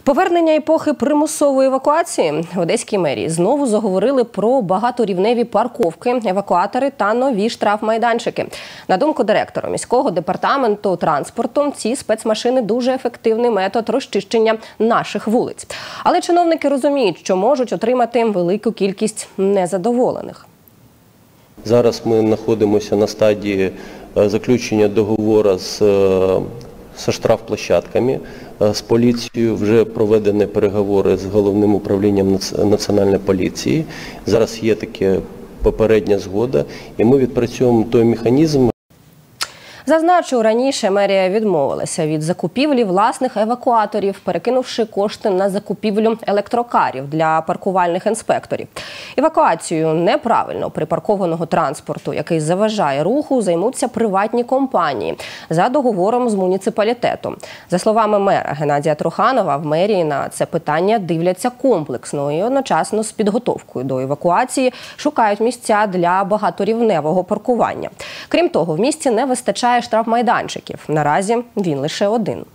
Повернення епохи примусової евакуації. В Одеській мерії знову заговорили про багаторівневі парковки, евакуатори та нові штрафмайданчики. На думку директора міського департаменту транспорту, ці спецмашини – дуже ефективний метод розчищення наших вулиць. Але чиновники розуміють, що можуть отримати велику кількість незадоволених. Зараз ми знаходимося на стадії заключення договору з штрафплощадками. З поліцією вже проведені переговори з головним управлінням Національної поліції. Зараз є така попередня згода, і ми відпрацьовуємо той механізм. Зазначу, раніше мерія відмовилася від закупівлі власних евакуаторів, перекинувши кошти на закупівлю електрокарів для паркувальних інспекторів. Евакуацією неправильно припаркованого транспорту, який заважає руху, займуться приватні компанії за договором з муніципалітетом. За словами мера Геннадія Труханова, в мерії на це питання дивляться комплексно і одночасно з підготовкою до евакуації шукають місця для багаторівневого паркування. Крім того, в місті не вистачає штрафмайданчиків. Наразі він лише один.